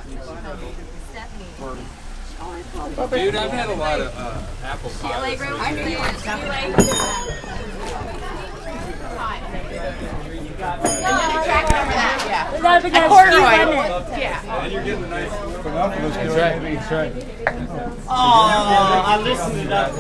Dude, I've had a lot of apple pie. I knew you wanted stuff. A corduroy. Yeah. And you're getting a nice... That's right. That's right. Oh, I listened to that.